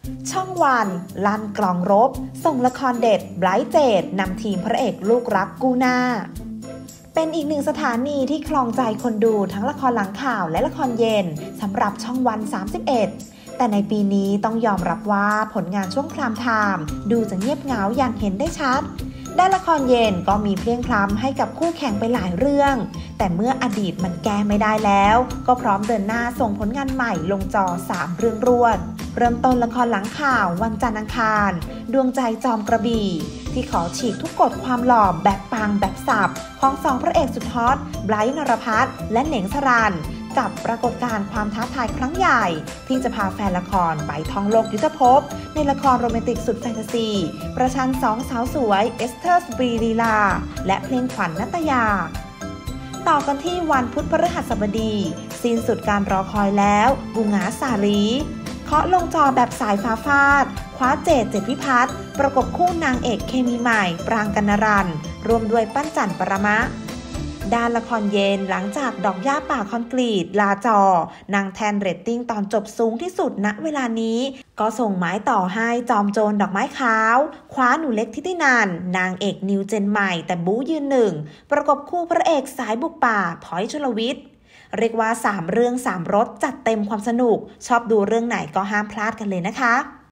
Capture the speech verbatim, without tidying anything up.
ช่องวันลั่นกลองรบส่งละครเด็ดไบรท์เจดนำทีมพระเอกลูกรักกู้หน้าเป็นอีกหนึ่งสถานีที่ครองใจคนดูทั้งละครหลังข่าวและละครเย็นสำหรับช่องวันสามสิบเอ็ดแต่ในปีนี้ต้องยอมรับว่าผลงานช่วงพรามไทม์ดูจะเงียบเหงาอย่างเห็นได้ชัดด้านละครเย็นก็มีเพลียงพล้ำให้กับคู่แข่งไปหลายเรื่องแต่เมื่ออดีตมันแก้ไม่ได้แล้วก็พร้อมเดินหน้าส่งผลงานใหม่ลงจอสามเรื่องรวดเริ่มต้นละครหลังข่าววันจันทร์อังคารดวงใจจอมกระบี่ที่ขอฉีกทุกกฎความหล่อแบบปังแบบสับของสองพระเอกสุดฮอตไบรท์นรพัฒน์และเหน่งสรัญกับปรากฏการณ์ความท้าทายครั้งใหญ่ที่จะพาแฟนละครไปท่องโลกยุทธภพในละครโรแมนติกสุดแฟนตาซีประชันสองสาวสวยเอสเธอร์สปรีลีลาและเพลงขวัญณัตยาต่อกันที่วันพุธพฤหัสบดีสิ้นสุดการรอคอยแล้วบูหงาสาลีเคาะลงจอแบบสายฟ้าฟาดคว้าเจดเจดพิพัฒน์ประกบคู่นางเอกเคมีใหม่ปรางกัณรันรวมด้วยปั้นจันปรมะด้านละครเย็นหลังจากดอกหญ้าป่าคอนกรีตลาจอนางแทนเรตติ้งตอนจบสูงที่สุดณเวลานี้ก็ส่งไม้ต่อให้จอมโจรดอกไม้ขาวคว้าหนูเล็กทิตินันนางเอกนิวเจนใหม่แต่บู๊ยืนหนึ่งประกบคู่พระเอกสายบุกป่าพลอยชลวิทย์เรียกว่าสามเรื่องสามรสจัดเต็มความสนุกชอบดูเรื่องไหนก็ห้ามพลาดกันเลยนะคะ